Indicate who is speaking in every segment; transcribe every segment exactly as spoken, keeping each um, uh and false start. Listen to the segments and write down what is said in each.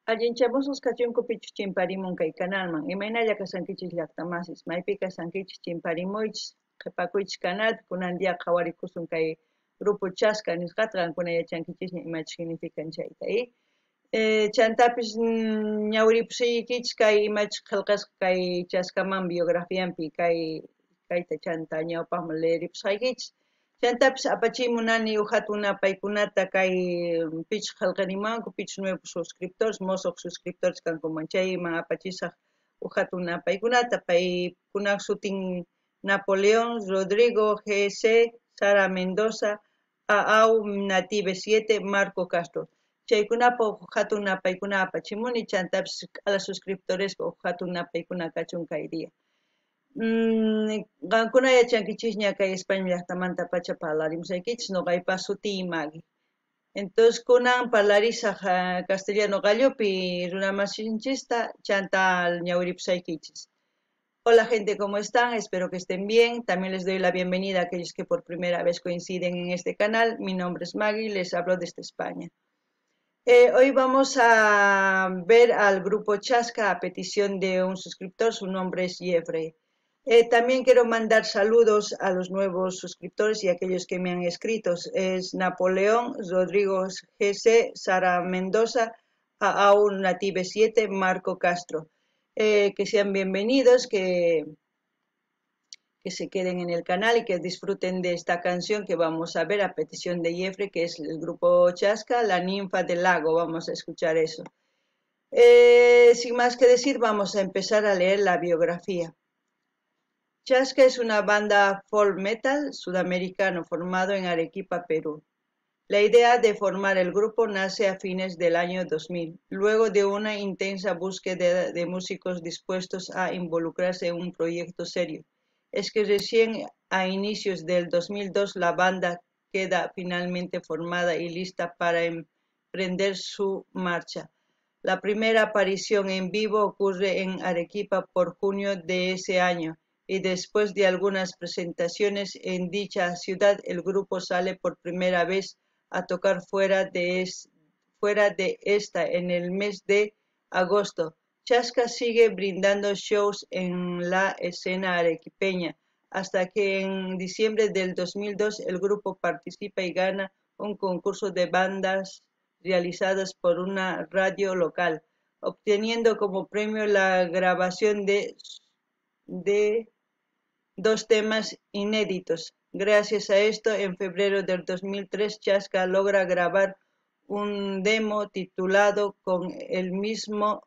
Speaker 1: Allinchamusus kachunkupichus chimparimun kay canalman. Imaynalla kasankichis llaqtamasis. Maypi kasankichis chimparimuychis qhipakuychis canal kunan dia qhawarikusun kay grupo Chasca nisqata qankuna yachankichisña imachus significan chayta y eh, chantapis mm, ñawiripusiykichis kay imachus qillqasqa kay Chascaman biografianpi kay kayta chanta ñawpaqman leeripusqaykichis chantapis apachimunani ujatuna paykunata kay pichus qillqanimanku pichus nuevos suscriptores mosoq suscriptores kankuman chayman apachisaq ujatuna paykunata paykunaq sutin Napoleón Rodrigo G C Sara Mendoza A A U Native siete Marco Castro chaykunapa ujatuna paykuna apachimuni chantapis a los suscriptores ujatuna paykuna kachun kay día Mm, qankuna yachankichisña kay España llaqtamanta pacha parlarimusaykichis noqaypa sutii Magui. Entonces kunan parlarisaq uh, castellano gallupi runamasinchista chantal ñawiripusaykichis. Hola gente, ¿cómo están? Espero que estén bien. También les doy la bienvenida a aquellos que por primera vez coinciden en este canal. Mi nombre es Magui, les hablo desde España. Eh, hoy vamos a ver al grupo Chasca a petición de un suscriptor, su nombre es Jeffrey. Eh, también quiero mandar saludos a los nuevos suscriptores y a aquellos que me han escrito. Es Napoleón, Rodrigo G C, Sara Mendoza, A A U Native siete, Marco Castro. Eh, que sean bienvenidos, que, que se queden en el canal y que disfruten de esta canción que vamos a ver a petición de Jeffrey, que es el grupo Chasca, La Ninfa del Lago. Vamos a escuchar eso. Eh, sin más que decir, vamos a empezar a leer la biografía. Chasca es una banda folk metal sudamericano formado en Arequipa, Perú. La idea de formar el grupo nace a fines del año dos mil, luego de una intensa búsqueda de músicos dispuestos a involucrarse en un proyecto serio. Es que recién a inicios del dos mil dos la banda queda finalmente formada y lista para emprender su marcha. La primera aparición en vivo ocurre en Arequipa por junio de ese año. Y después de algunas presentaciones en dicha ciudad, el grupo sale por primera vez a tocar fuera de, es, fuera de esta en el mes de agosto. Chasca sigue brindando shows en la escena arequipeña, hasta que en diciembre del dos mil dos el grupo participa y gana un concurso de bandas realizadas por una radio local, obteniendo como premio la grabación de de dos temas inéditos. Gracias a esto, en febrero del dos mil tres, Chasca logra grabar un demo titulado con el mismo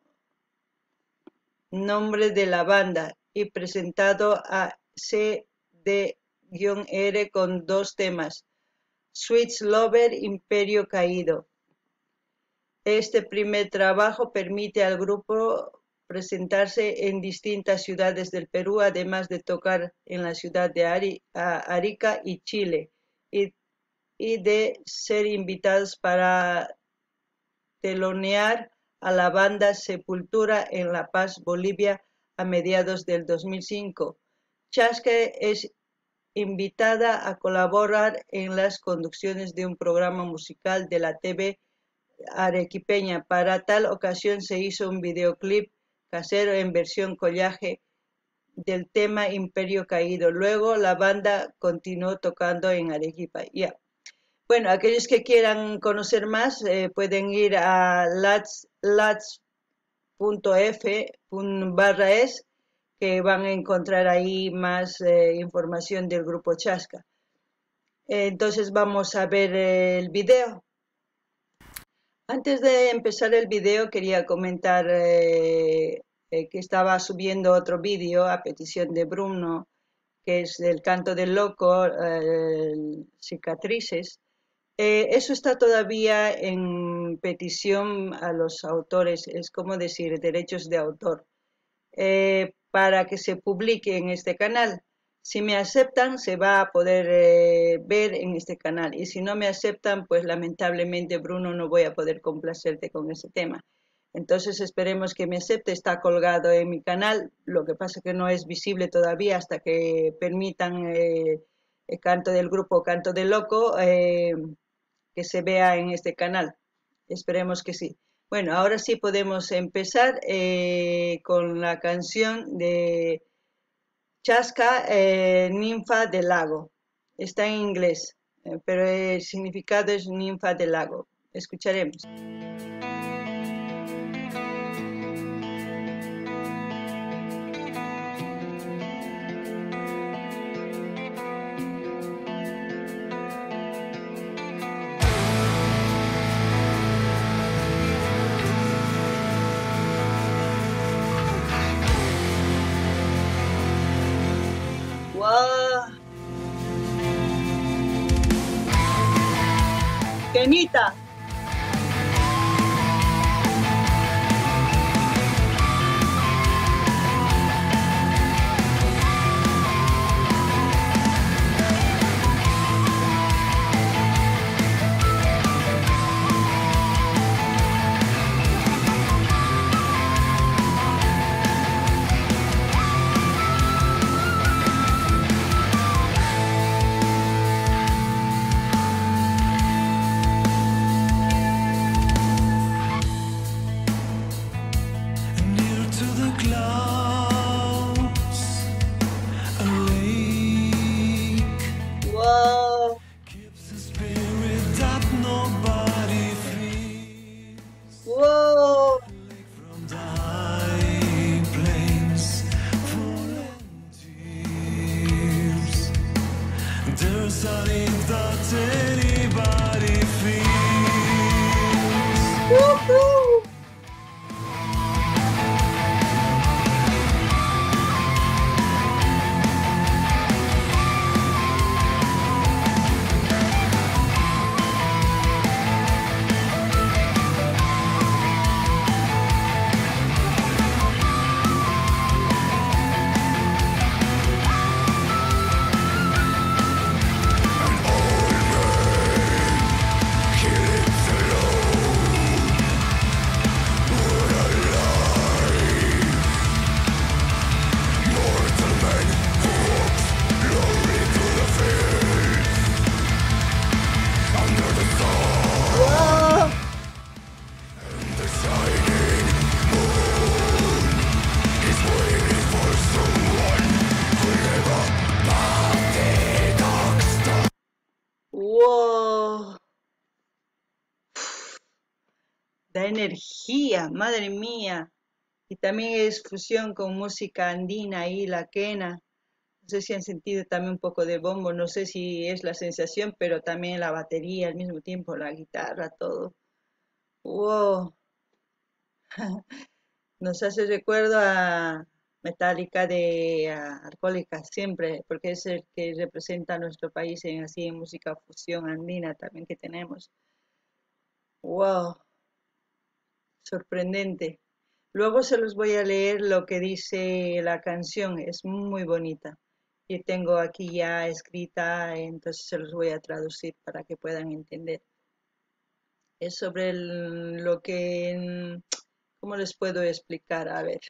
Speaker 1: nombre de la banda y presentado a C D R con dos temas, Sweet Lover, Imperio Caído. Este primer trabajo permite al grupo presentarse en distintas ciudades del Perú, además de tocar en la ciudad de Ari, Arica y Chile, y, y de ser invitados para telonear a la banda Sepultura en La Paz, Bolivia, a mediados del dos mil cinco. Chasca es invitada a colaborar en las conducciones de un programa musical de la T V arequipeña. Para tal ocasión se hizo un videoclip casero en versión collage del tema Imperio Caído. Luego la banda continuó tocando en Arequipa. Yeah. Bueno, aquellos que quieran conocer más eh, pueden ir a lats punto f barra es que van a encontrar ahí más eh, información del grupo Chasca. Eh, entonces vamos a ver eh, el video. Antes de empezar el video quería comentar eh, eh, que estaba subiendo otro vídeo a petición de Bruno, que es El Canto del Loco, eh, Cicatrices. Eh, eso está todavía en petición a los autores, es como decir, derechos de autor, eh, para que se publique en este canal. Si me aceptan, se va a poder eh, ver en este canal. Y si no me aceptan, pues lamentablemente, Bruno, no voy a poder complacerte con ese tema. Entonces esperemos que me acepte. Está colgado en mi canal. Lo que pasa es que no es visible todavía hasta que permitan eh, el canto del grupo Canto del Loco eh, que se vea en este canal. Esperemos que sí. Bueno, ahora sí podemos empezar eh, con la canción de Chaska, eh, ninfa del lago. Está en inglés, eh, pero el significado es ninfa del lago. Escucharemos. ¡Wow! ¡Kenita! ¡Wow! ¡Wow!
Speaker 2: There's a link that anybody feels.
Speaker 1: ¡Woohoo! ¡Wow! ¡Wow! Da energía, madre mía. Y también es fusión con música andina ahí, la quena. No sé si han sentido también un poco de bombo, no sé si es la sensación, pero también la batería al mismo tiempo, la guitarra, todo. ¡Wow! Nos hace recuerdo a Metallica de a Alcohólicas siempre, porque es el que representa a nuestro país en así en música fusión andina también que tenemos. ¡Wow! Sorprendente. Luego se los voy a leer lo que dice la canción, es muy bonita. Yo tengo aquí ya escrita, entonces se los voy a traducir para que puedan entender. Es sobre el- lo que, ¿cómo les puedo explicar? A ver.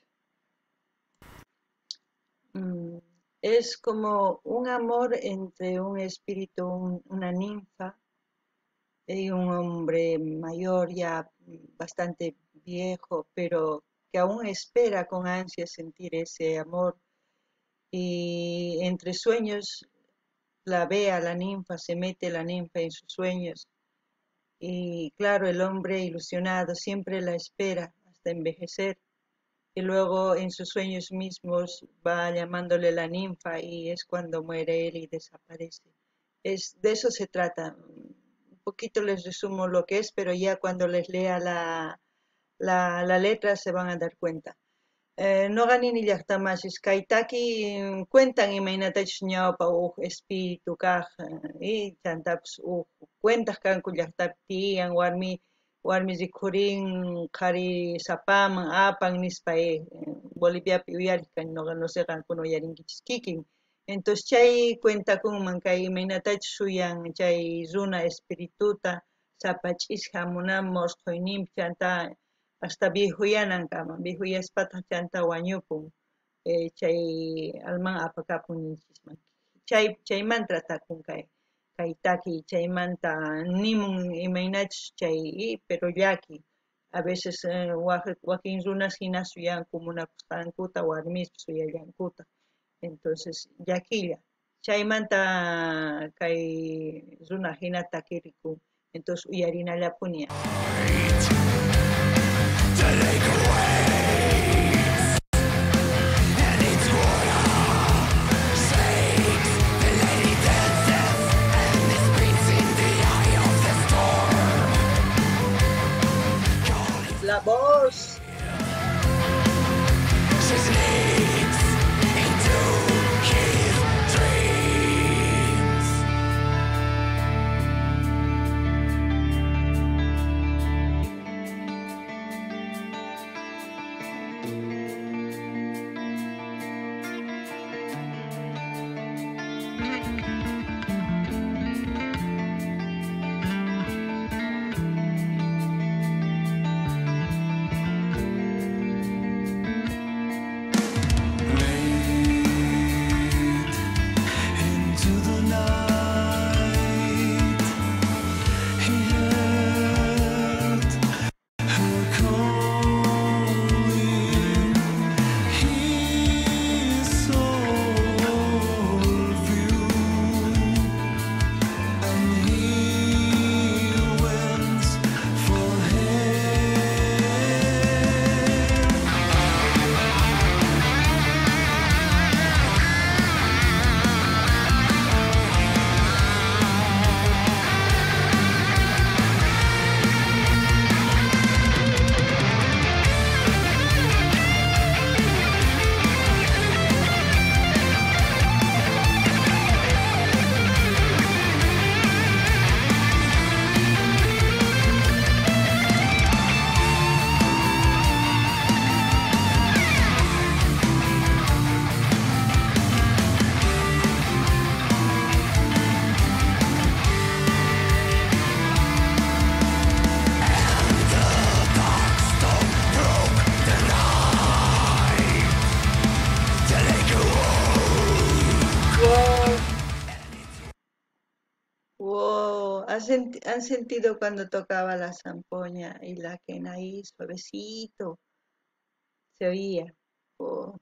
Speaker 1: Mm, es como un amor entre un espíritu, un- una ninfa y un hombre mayor ya mm, bastante viejo, pero que aún espera con ansia sentir ese amor y entre sueños la ve a la ninfa, se mete la ninfa en sus sueños y claro, el hombre ilusionado siempre la espera hasta envejecer y luego en sus sueños mismos va llamándole la ninfa y es cuando muere él y desaparece. Es, de eso se trata. Un poquito les resumo lo que es, pero ya cuando les lea la, la, la letra se van a dar cuenta. Eh, no ganin llaqtamashis kaytaki cuentan imaynatachu ñawpa huk espíritu kaq y chantapas huk cuentas kanku llaqtapi tiyan warmi warmi rikhurin qhari sapaman apan nispa eh, Boliviapi uyarik kani noqa no sé qankuna uyarinkichis kikin. Entonces chay cuentakunman kay imaynatachu shuyan chay runa espirituta sapach'isqa munan mosqoyninpi chanta hasta viejuyanan kama viejuyaspata chanta wañupun eh, chay alman apakapun ninchisman chay chaymanta ratakun kay kay taki chaymanta nimun imaynachus chay pero llaki A veces eh, wakin runas hina suyan comunakusqankuta warmispa suyayankuta. Entonces llakilla chaymanta kay runa hina takirikun. Entonces uyarinallapuña. La voz. Wow, ¿han, senti- han sentido cuando tocaba la zampoña y la quena ahí suavecito? Se oía. Wow,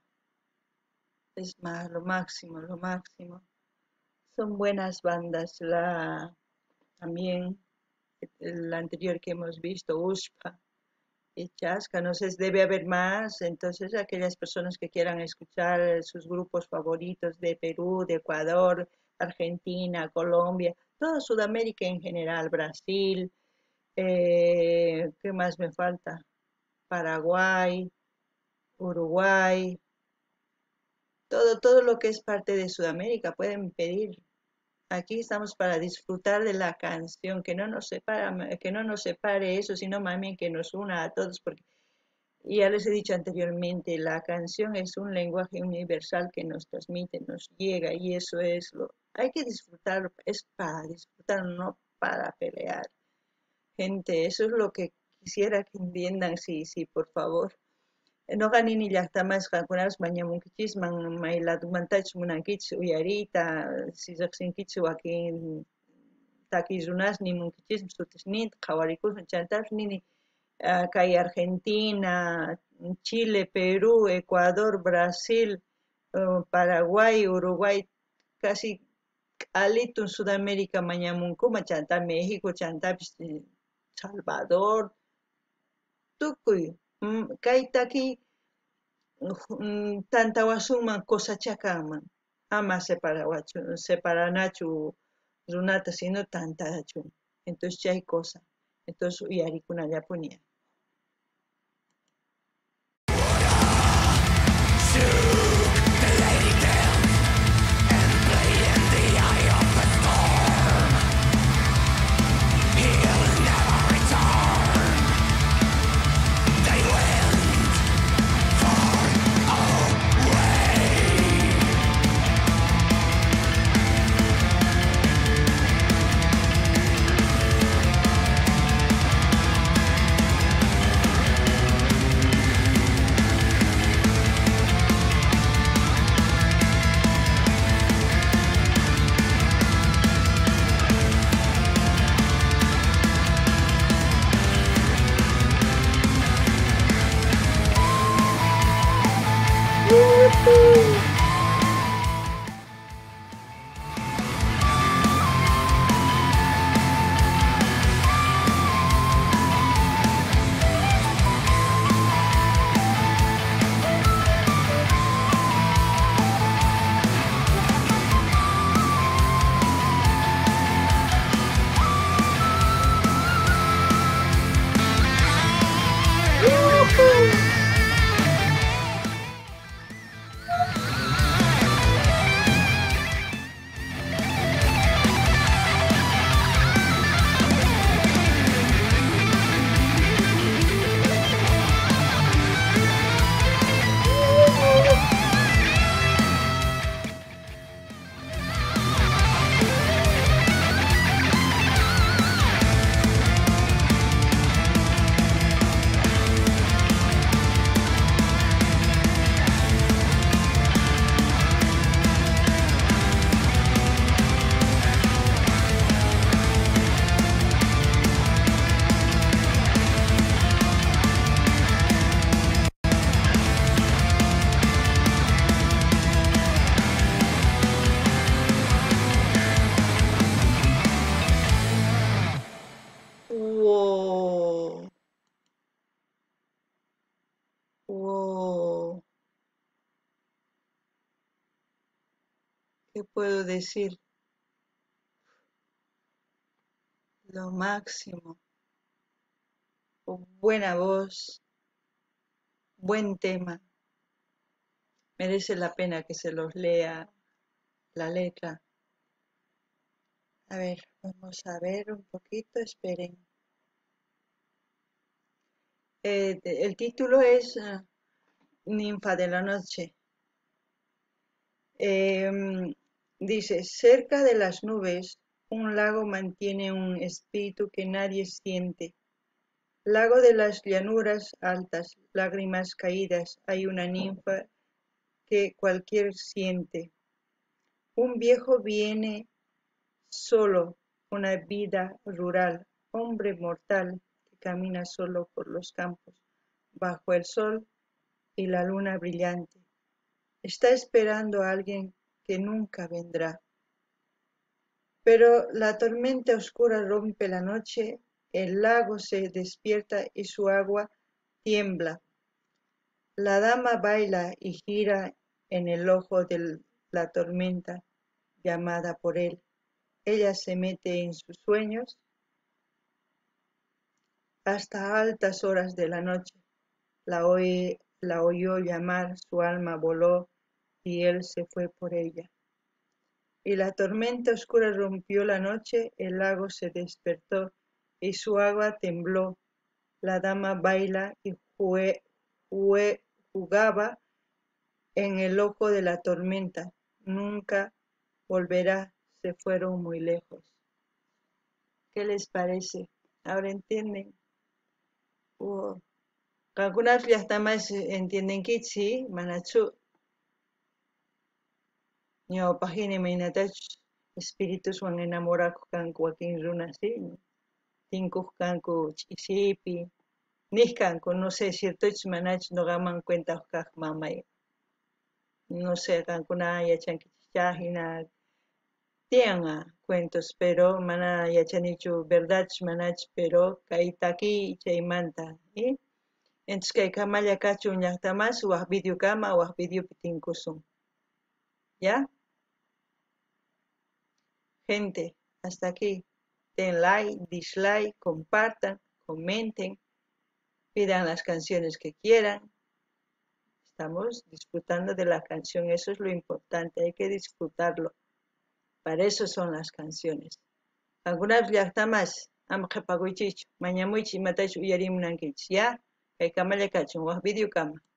Speaker 1: es más, lo máximo, lo máximo. Son buenas bandas. La también la anterior que hemos visto, Uspa y Chasca, no sé, debe haber más. Entonces, aquellas personas que quieran escuchar sus grupos favoritos de Perú, de Ecuador, Argentina, Colombia, toda Sudamérica en general, Brasil, eh, ¿qué más me falta? Paraguay, Uruguay, todo, todo lo que es parte de Sudamérica pueden pedir. Aquí estamos para disfrutar de la canción, que no nos separa, que no nos separe eso, sino más bien que nos una a todos, porque ya les he dicho anteriormente, la canción es un lenguaje universal que nos transmite, nos llega, y eso es lo, hay que disfrutar, es para disfrutar, no para pelear. Gente, eso es lo que quisiera que entiendan, sí, sí, por favor. No ganini llaqtamas qankunapas mañamunkichisman maylatumantach munankichis uyariyta sisaqsinkichis wakin takiy runasni munkichismi sutisninta qhawarikusun chaytapas nini ah, kay Argentina, Chile, Perú, Ecuador, Brasil, uh, Paraguay, Uruguay, casi alitun Sudamérica mañamunkuma chanta México, chantapis eh, Salvador, tukuy mm, kay taki mm, tantawasunman cosachakanman ama separawachu separanachu runata sino tantachu. Entonces ya hay cosa. Entonces uyarikunallapuña. Wow. Wow. ¿Qué puedo decir? Lo máximo. Buena voz, buen tema. Merece la pena que se los lea la letra. A ver, vamos a ver un poquito, esperen. Eh, el título es uh, Ninfa de la Noche. Eh, dice, cerca de las nubes, un lago mantiene un espíritu que nadie siente. Lago de las llanuras altas, lágrimas caídas, hay una ninfa que cualquier siente. Un viejo viene solo, una vida rural, hombre mortal que camina solo por los campos, bajo el sol y la luna brillante. Está esperando a alguien que nunca vendrá. Pero la tormenta oscura rompe la noche, el lago se despierta y su agua tiembla. La dama baila y gira en el ojo de la tormenta, llamada por él. Ella se mete en sus sueños hasta altas horas de la noche. La, oye, la oyó llamar, su alma voló y él se fue por ella. Y la tormenta oscura rompió la noche, el lago se despertó y su agua tembló. La dama baila y jue, jue, jugaba en el ojo de la tormenta. Nunca volverá, se fueron muy lejos. ¿Qué les parece? ¿Ahora entienden? Oh. Algunas ya hasta más entienden que sí, manachu. Yo pagine mainatach espíritus van enamorados con cualquier runa así. Cinco canco chisipi. Niscanco, no sé, cierto manach no gaman cuenta kak mamay. No sé, cancuna ya chanquichajina. Tianga cuentos, pero mana ya chanichu verdad manach, pero kaitaki chaimanta. ¿Eh? Entonces kay kamaya kachu ñaqtamas waq video kama waq video pitinkusun. ¿Ya? Gente, hasta aquí. Den like, dislike, compartan, comenten, pidan las canciones que quieran. Estamos disfrutando de la canción, eso es lo importante, hay que disfrutarlo. Para eso son las canciones. Algunas llaqtamas amqa paguichichu, mañamuichi matachu uyarimunankichis, ¿ya? Kay kamaya kachun waq video kama.